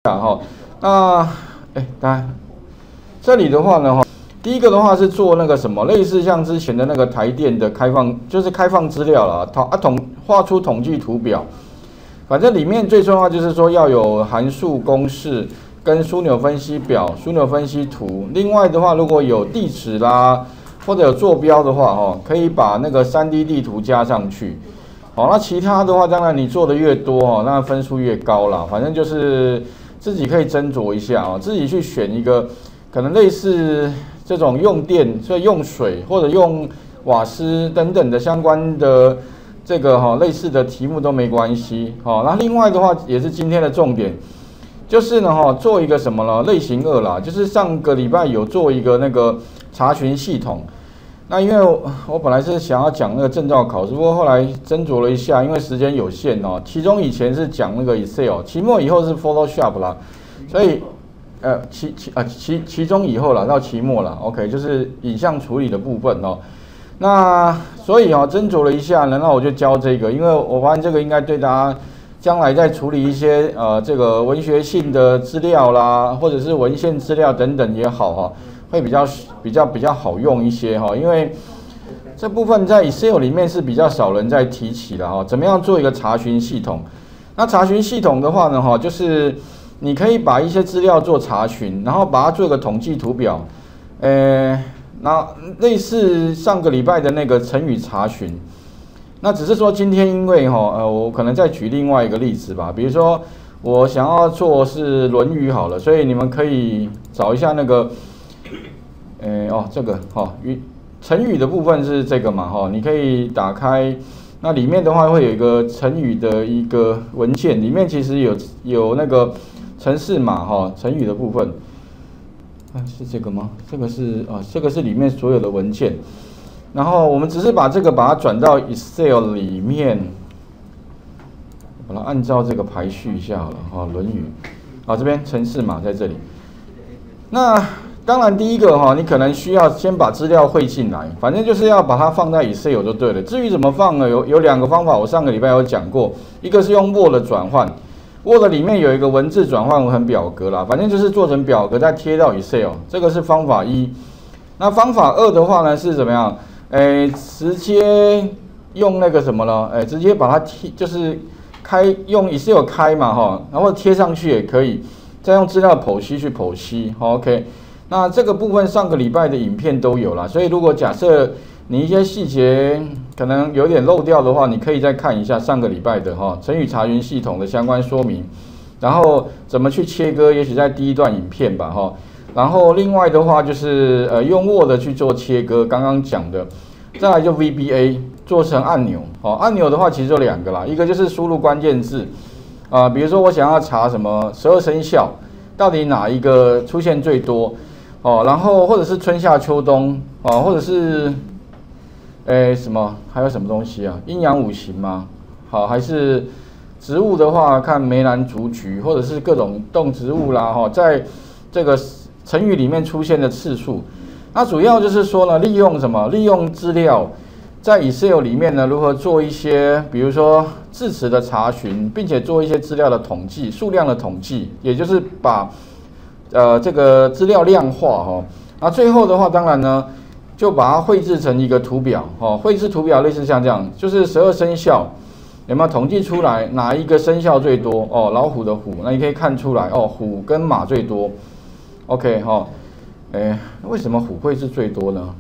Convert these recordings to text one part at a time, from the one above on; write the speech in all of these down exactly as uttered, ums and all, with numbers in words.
哈。那哎，当然这里的话呢，哈，第一个的话是做那个什么，类似像之前的那个台电的开放，就是开放资料啦，统啊统画出统计图表。反正里面最重要就是说要有函数公式跟枢纽分析表、枢纽分析图。另外的话，如果有地址啦，或者有坐标的话，哈，可以把那个 三 D 地图加上去。好，那其他的话，当然你做的越多哦，那分数越高啦。反正就是自己可以斟酌一下哦，自己去选一个可能类似这种用电、所以用水或者用瓦斯等等的相关的这个哈类似的题目都没关系。好，那另外的话也是今天的重点，就是呢哈做一个什么呢？类型二啦，就是上个礼拜有做一个那个查询系统。那因为我, 我本来是想要讲那个证照考试，不过后来斟酌了一下，因为时间有限哦。其中以前是讲那个 Excel， 期末以后是 Photoshop 啦，所以呃期期啊期期中以后啦到期末啦 ，OK， 就是影像处理的部分哦。那所以哦斟酌了一下呢，那我就教这个，因为我发现这个应该对大家将来在处理一些呃这个文学性的资料啦，或者是文献资料等等也好哈。会比较比较比较好用一些哈，因为这部分在 Excel 里面是比较少人在提起的哈。怎么样做一个查询系统？那查询系统的话呢哈，就是你可以把一些资料做查询，然后把它做一个统计图表，呃，那类似上个礼拜的那个成语查询。那只是说今天因为哈呃，我可能再举另外一个例子吧，比如说我想要做是《论语》好了，所以你们可以找一下那个。诶哦，这个哈语成语的部分是这个嘛哈，你可以打开，那里面的话会有一个成语的一个文件，里面其实有有那个程式码哈，成语的部分，啊是这个吗？这个是啊，这个是里面所有的文件，然后我们只是把这个把它转到 Excel 里面，把它按照这个排序一下好了哈，《论语》啊这边程式码在这里，那。当然，第一个哈，你可能需要先把资料汇进来，反正就是要把它放在 Excel 就对了。至于怎么放呢？有有两个方法，我上个礼拜有讲过，一个是用 Word 转换 ，Word 里面有一个文字转换成表格啦，反正就是做成表格再贴到 Excel， 这个是方法一。那方法二的话呢是怎么样？诶，直接用那个什么呢？诶，直接把它贴，就是开用 Excel 开嘛哈，然后贴上去也可以，再用资料剖析去剖析 ，OK。那这个部分上个礼拜的影片都有啦，所以如果假设你一些细节可能有点漏掉的话，你可以再看一下上个礼拜的哈成语查询系统的相关说明，然后怎么去切割，也许在第一段影片吧哈。然后另外的话就是呃用 Word 去做切割，刚刚讲的，再来就 V B A 做成按钮，哦按钮的话其实有两个啦，一个就是输入关键字，啊、呃、比如说我想要查什么十二生肖，到底哪一个出现最多？哦，然后或者是春夏秋冬哦，或者是，诶什么还有什么东西啊？阴阳五行吗？好，还是植物的话，看梅兰竹菊，或者是各种动植物啦哈、哦，在这个成语里面出现的次数。那主要就是说呢，利用什么？利用资料在 Excel 里面呢，如何做一些，比如说字词的查询，并且做一些资料的统计、数量的统计，也就是把。呃，这个资料量化哈，那最后的话，当然呢，就把它绘制成一个图表哦。绘制图表类似像这样，就是十二生肖有没有统计出来哪一个生肖最多哦？老虎的虎，那你可以看出来哦，虎跟马最多。OK 哈、哦，哎，为什么虎会是最多呢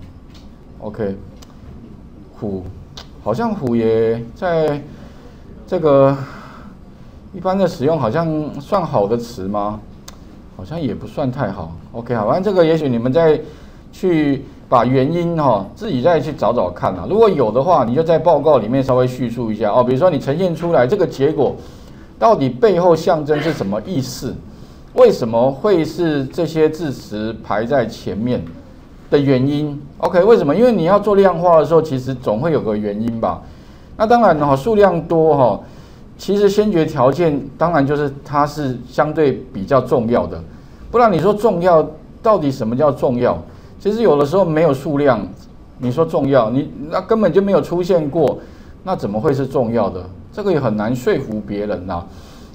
？OK， 虎好像虎也在这个一般的使用，好像算好的词吗？好像也不算太好 ，OK 好，反正这个也许你们再去把原因哈、哦、自己再去找找看啊，如果有的话，你就在报告里面稍微叙述一下哦，比如说你呈现出来这个结果，到底背后象征是什么意思？为什么会是这些字词排在前面的原因 ？OK， 为什么？因为你要做量化的时候，其实总会有个原因吧。那当然哈、哦，数量多哈、哦。其实先决条件当然就是它是相对比较重要的，不然你说重要到底什么叫重要？其实有的时候没有数量，你说重要，你那根本就没有出现过，那怎么会是重要的？这个也很难说服别人呐。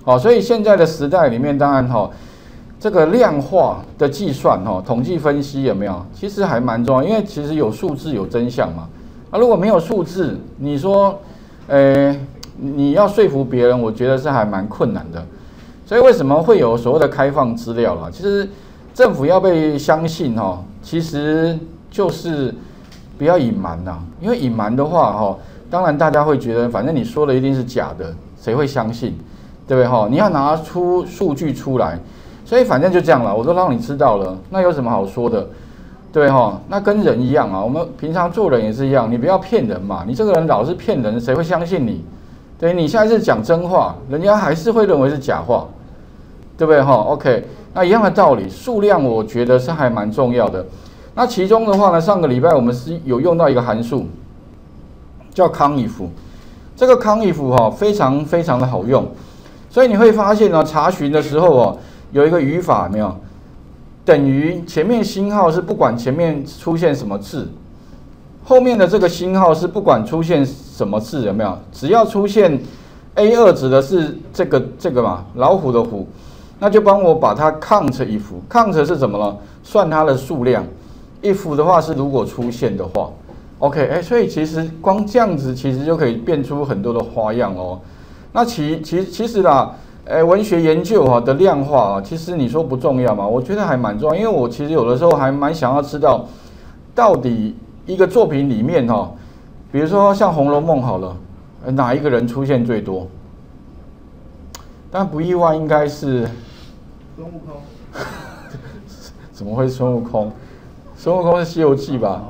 好，所以现在的时代里面，当然哈，这个量化的计算哈，统计分析有没有？其实还蛮重要，因为其实有数字有真相嘛。啊，如果没有数字，你说，呃，你要说服别人，我觉得是还蛮困难的。所以为什么会有所谓的开放资料啦？其实政府要被相信哈，其实就是不要隐瞒啦，因为隐瞒的话哈，当然大家会觉得，反正你说的一定是假的，谁会相信？对不对哈？你要拿出数据出来，所以反正就这样了，我都让你知道了，那有什么好说的？对哈？那跟人一样啊，我们平常做人也是一样，你不要骗人嘛，你这个人老是骗人，谁会相信你？对，你现在是讲真话，人家还是会认为是假话，对不对哈 ？OK， 那一样的道理，数量我觉得是还蛮重要的。那其中的话呢，上个礼拜我们是有用到一个函数，叫康if，这个康if哈非常非常的好用。所以你会发现呢，查询的时候哦，有一个语法没有，等于前面星号是不管前面出现什么字，后面的这个星号是不管出现什么字有没有，只要出现 A 二指的是这个这个嘛，老虎的虎，那就帮我把它 count if，count 是怎么了？算它的数量 ，if 的话是如果出现的话 ，OK， 哎，所以其实光这样子其实就可以变出很多的花样哦。那其其其实啦，诶，文学研究哈的量化啊，其实你说不重要吗？我觉得还蛮重要，因为我其实有的时候还蛮想要知道，到底一个作品里面哈，比如说像《红楼梦》好了，哪一个人出现最多？但不意外，应该是孙悟空。 怎么会孙悟空？孙悟空是《西游记》吧？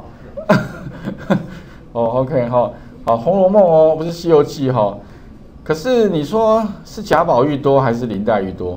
哦 ，OK 哈，好，《红楼梦》哦，不是《西游记》哈。可是你说是贾宝玉多还是林黛玉多？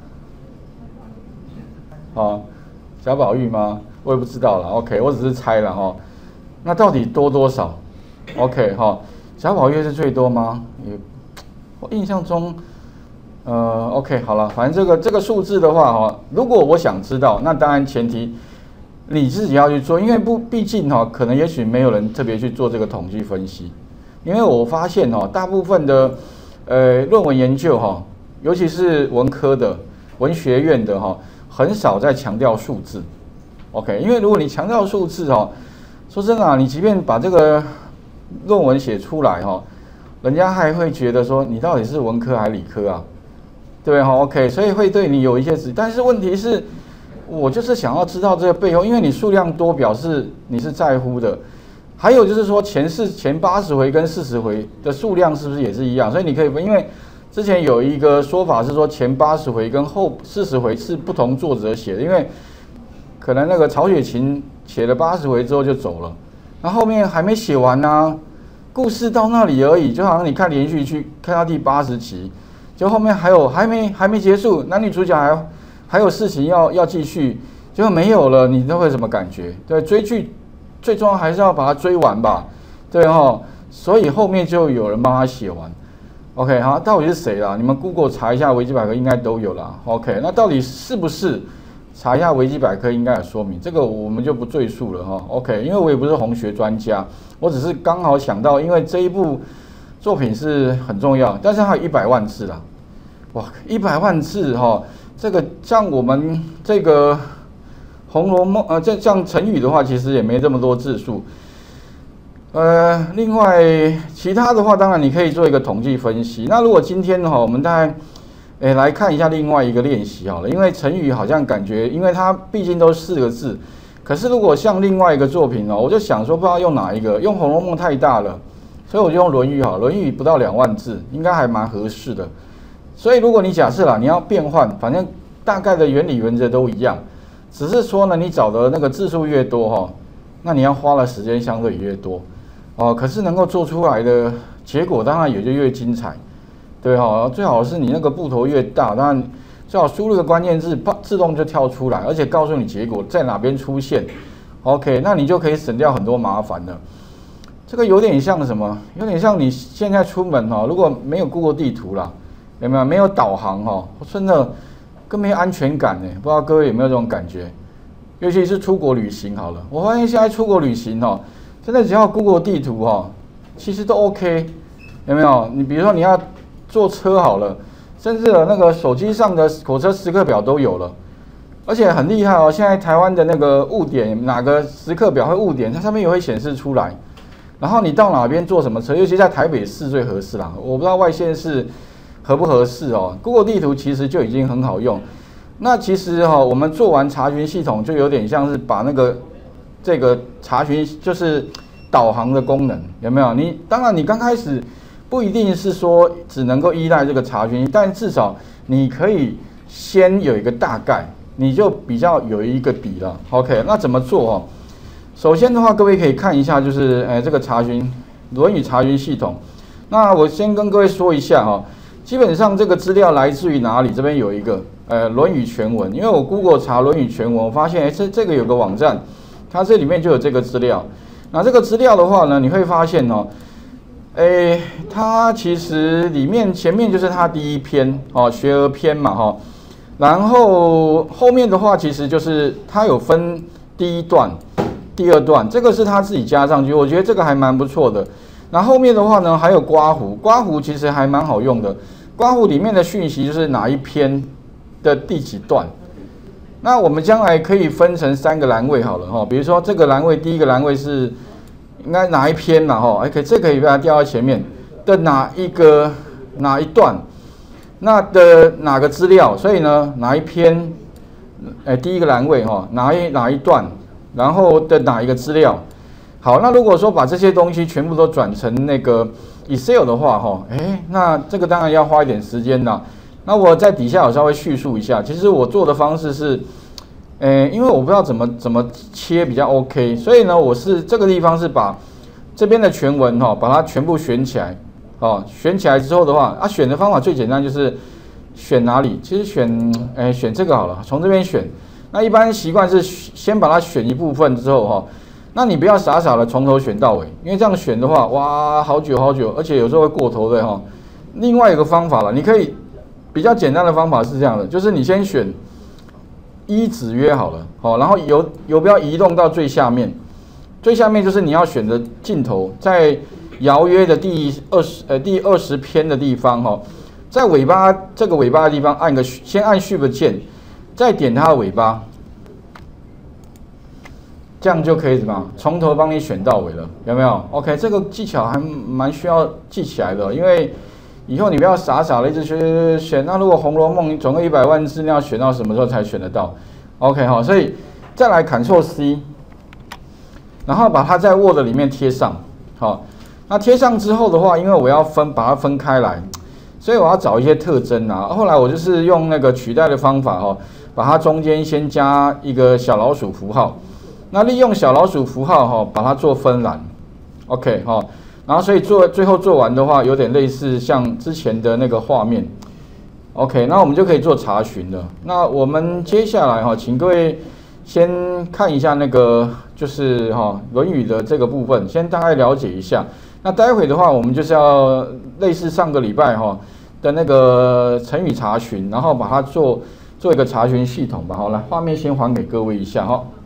啊，贾宝玉吗？我也不知道了。OK， 我只是猜了哈。那到底多多少 ？OK 哈，贾宝玉是最多吗？也，我印象中，呃 ，OK 好了，反正这个这个数字的话哈，如果我想知道，那当然前提你自己要去做，因为不毕竟哈，可能也许没有人特别去做这个统计分析。因为我发现哈，大部分的呃论文研究哈，尤其是文科的、文学院的哈，很少在强调数字。OK， 因为如果你强调数字哈，说真的啊，你即便把这个论文写出来哈，人家还会觉得说你到底是文科还是理科啊？对不对哈 ？OK， 所以会对你有一些质疑。但是问题是，我就是想要知道这个背后，因为你数量多，表示你是在乎的。还有就是说前四前八十回跟四十回的数量是不是也是一样？所以你可以分，因为之前有一个说法是说前八十回跟后四十回是不同作者写的，因为可能那个曹雪芹写了八十回之后就走了，那后面还没写完呢、啊，故事到那里而已，就好像你看连续剧看到第八十集，就后面还有还没还没结束，男女主角还还有事情要要继续，结果没有了，你都会什么感觉？对，追剧。最重要还是要把它追完吧，对哈，所以后面就有人帮他写完。OK， 好，到底是谁啦？你们 Google 查一下维基百科应该都有啦。OK， 那到底是不是？查一下维基百科应该有说明，这个我们就不赘述了哈。OK， 因为我也不是红学专家，我只是刚好想到，因为这一部作品是很重要，但是它有一百万字啦，哇，一百万字哈，这个像我们这个。《红楼梦》呃，这像成语的话，其实也没这么多字数。呃，另外其他的话，当然你可以做一个统计分析。那如果今天哈，我们大概诶来看一下另外一个练习好了，因为成语好像感觉，因为它毕竟都是四个字。可是如果像另外一个作品哦，我就想说不知道用哪一个，用《红楼梦》太大了，所以我就用《论语》好，《论语》不到两万字，应该还蛮合适的。所以如果你假设啦，你要变换，反正大概的原理原则都一样。只是说呢，你找的那个字数越多哈，那你要花的时间相对越多哦。可是能够做出来的结果当然也就越精彩，对哈。最好是你那个部头越大，当然最好输入个关键字，自动就跳出来，而且告诉你结果在哪边出现。OK， 那你就可以省掉很多麻烦了。这个有点像什么？有点像你现在出门哈，如果没有 Google 地图啦，有没有？没有导航哈，真的。更没有安全感呢，不知道各位有没有这种感觉？尤其是出国旅行好了，我发现现在出国旅行哦，真的只要 Google 地图哦，其实都 OK， 有没有？你比如说你要坐车好了， 甚至那个手机上的火车时刻表都有了，而且很厉害哦。现在台湾的那个误点，哪个时刻表会误点，它上面也会显示出来。然后你到哪边坐什么车，尤其在台北市最合适啦。我不知道外县市合不合适哦。Google 地图其实就已经很好用。那其实哈、哦，我们做完查询系统，就有点像是把那个这个查询就是导航的功能，有没有？你当然你刚开始不一定是说只能够依赖这个查询，但至少你可以先有一个大概，你就比较有一个底了。OK， 那怎么做哦？首先的话，各位可以看一下，就是诶这个查询《论语》查询系统。那我先跟各位说一下哈、哦，基本上这个资料来自于哪里？这边有一个呃《论语》全文，因为我 Google 查《论语》全文，我发现诶这这个有个网站，它这里面就有这个资料。那这个资料的话呢，你会发现哦，诶它其实里面前面就是它第一篇哦，学而篇嘛哈、哦，然后后面的话其实就是它有分第一段。第二段这个是他自己加上去，我觉得这个还蛮不错的。那后面的话呢，还有刮胡，刮胡其实还蛮好用的。刮胡里面的讯息就是哪一篇的第几段。那我们将来可以分成三个栏位好了哈，比如说这个栏位，第一个栏位是应该哪一篇嘛哈，哎，可这可以把它调到前面的哪一个哪一段，那的哪个资料，所以呢哪一篇，哎，第一个栏位哈，哪一哪一段。然后的哪一个资料？好，那如果说把这些东西全部都转成那个 Excel 的话，哈，哎，那这个当然要花一点时间啦。那我在底下有稍微叙述一下，其实我做的方式是，诶，因为我不知道怎么怎么切比较 OK， 所以呢，我是这个地方是把这边的全文哈，把它全部选起来，哦，选起来之后的话，啊，选的方法最简单就是选哪里？其实选，诶，选这个好了，从这边选。那一般习惯是先把它选一部分之后哈，那你不要傻傻的从头选到尾，因为这样选的话，哇，好久好久，而且有时候会过头的哈。另外一个方法了，你可以比较简单的方法是这样的，就是你先选一子曰好了，好，然后游游标移动到最下面，最下面就是你要选的尽头，在爻约的第二十呃第二十篇的地方哈，在尾巴这个尾巴的地方按个先按 Shift 键。再点它的尾巴，这样就可以怎么样？从头帮你选到尾了，有没有 ？OK， 这个技巧还蛮需要记起来的，因为以后你不要傻傻的一直去选。那如果《红楼梦》总共一百万字，你要选到什么时候才选得到 ？OK 哈，所以再来 Ctrl C， 然后把它在 Word 里面贴上。好，那贴上之后的话，因为我要分把它分开来，所以我要找一些特征啊。后来我就是用那个取代的方法哈。把它中间先加一个小老鼠符号，那利用小老鼠符号哈，把它做分栏 ，OK 哈，然后所以做最后做完的话，有点类似像之前的那个画面 ，OK， 那我们就可以做查询了。那我们接下来哈，请各位先看一下那个就是哈《论语》的这个部分，先大概了解一下。那待会的话，我们就是要类似上个礼拜哈的那个成语查询，然后把它做。做一个查询系统吧，好，来画面先还给各位一下哈。